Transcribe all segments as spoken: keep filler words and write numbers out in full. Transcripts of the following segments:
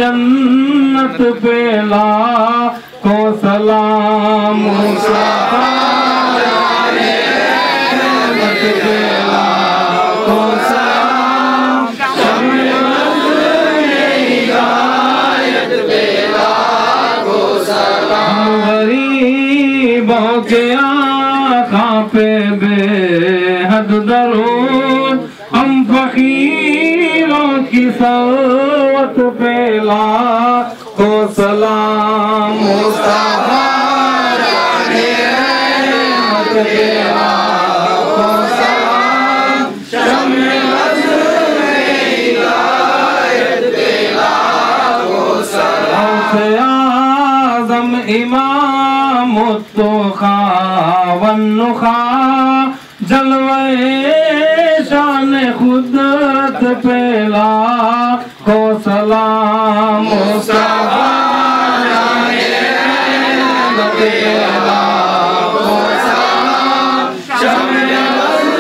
जन्नत पे लाखों सलाम मुस्तफा जाने रहमत पे लाखों सलाम शम्मे नज़्र हिदायत पे लाखों सलाम गरीबों के आका पे बेहद दरूद हम फकीरों की सल्वत पे लाखों सलाम मुस्तफा जाने रहमत पे लाखों सलाम शम्मे नज़्र हिदायत पे लाखों सलाम से आज़म इमाम मुत्तक़ा वन्नुखा जलवे शान खुदरत पे लाखों सलाम मुस्तफा जाने रहमत पे लाखों सलाम शम्मे नज़्र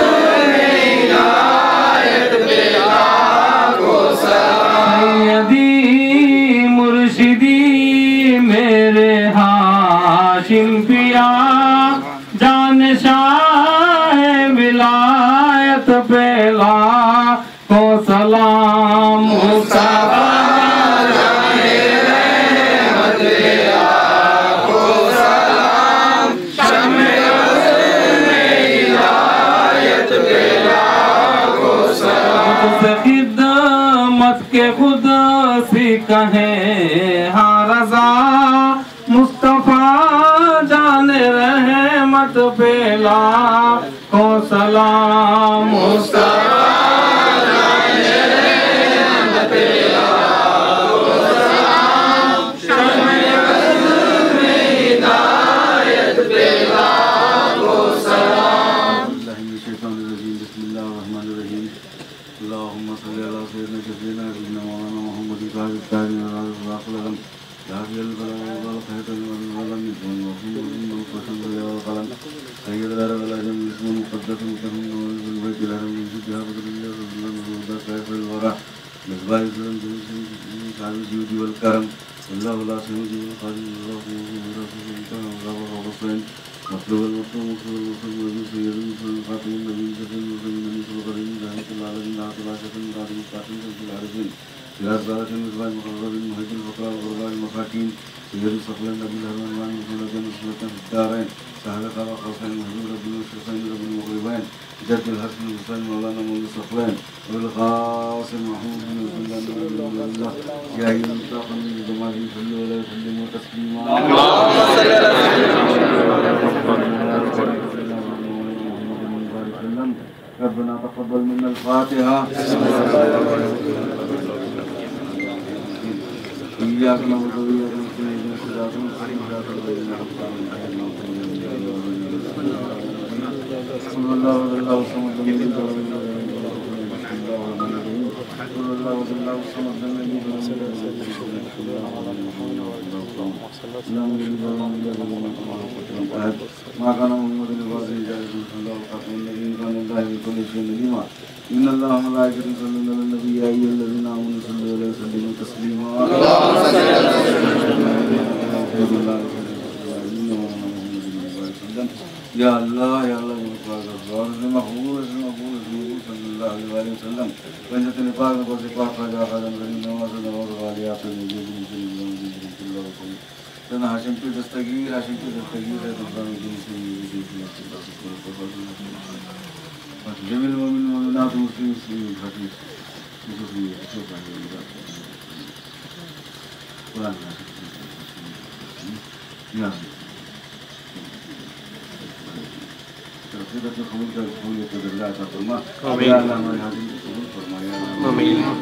हिदायत पे लाखों सलाम सैयदी मुर्शिदी मेरे हाशिम पिया जान शाह विलायत पे लाखों सलाम मुस्तफा जाने रहमत पे लाखों सलाम शम्मे नज़्र हिदायत पे लाखों सलाम से खिदमत के खुद सी कहे हाँ रज़ा मुस्तफा जाने रहमत पे लाखों सलाम मुस्तफा जाने रहमत पे लाखों सलाम शम्मे नज़्र हिदायत पे लाखों सलाम बिस्मिल्लाहिर्रहमानिर्रहीम अल्लाहुम्मा सल्ली अला सय्यिदिना सय्यिदिना मौलाना मुहम्मद काज़ी ताज़ी राक़िलम याफ़िल बलाग वल खैतल वल मिज़न व हुम्म क़सम या क़लम सय्यद अल अजम इसम मुक़द्दस मुतहम वल बैत अल हरम या बदरिल्लाह रसूलुल्लाह व सैफुल वरा मिसबाह सुलन काज़ी जुदी वल करम अल्लाह ला सय्यिद क़ादी अल्लाह रसूलुल्लाह व हुसैन मतलब वल मुतम मुतम सय्यद फातिम नबी सल्लल्लाहु अलैहि वसल्लम रहमतुल्लाह अलैहि व सल्लम कादिम कादिम कादिम Yazar Muslim Muhammad Muhammad Fakar Gurban Mafatin Sir Saflan Nabi Rahman Muhammad Sultan Darain Sahaba Kaba Qasim Muhammad Rabbi Sultan Rabbi Mughriban Jadd al-Hasan Sultan Maulana Muhammad Saflan Abdul Qasim Mahmud bin Abdullah Ya ayyuhal mutaqin jamali sallu alayhi wa sallimu taslima Allahumma salli ala sayyidina ربنا تقبل منا الفاتحة إياك نعبد وإياك نستعين اهدنا الصراط المستقيم صراط الذين أنعمت عليهم صلى الله عليه وسلم صلى الله عليه وسلم ما كان محمد رسول الله صلى الله عليه وسلم إن الله وملائكته يصلون على النبي يا أيها الذين آمنوا صلوا عليه وسلموا تسليما اللهم صل على سيدنا يا الله يا الله يا الله المحبوب المحبوب صلى الله عليه وسلم وجدت نفاق وصفاق فجاء خادم غني نواز نواز غاليات المجيد من كل الله صلى الله عليه وسلم سنة هاشم في دستگیر هاشم في دستگیر ہے دوران دین سے جميل المؤمن والمؤمنات والمسلمين والمسلمين الحديث يوسفي أشوف عن الإمام قرآن يا ترتيبة الخمول كالخمول يتدلع تقرما يا الله ما يهدي الخمول فرما يا الله آمين يا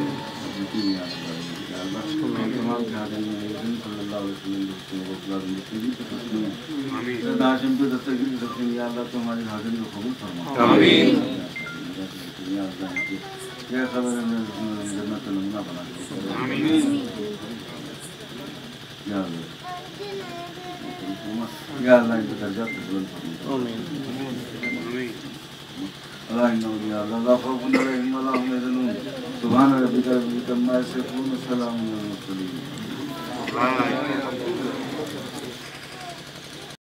الله تمام كهذا النبي صلى الله عليه وسلم وقال المسلمين تسليما آمين سيدنا هاشم في دستگیر سکتے یا اللہ تمہاری حاضری کو قبول فرما آمین یا اللہ یہ خبر ہے جنت نمونہ بنا دے آمین یا اللہ یا اللہ ان کے درجات کو بلند فرما آمین اللہ انہ یا اللہ لا خوف علیہم ولا هم يحزنون سبحان ربک رب العزة عما یصفون والسلام علی المرسلین हाँ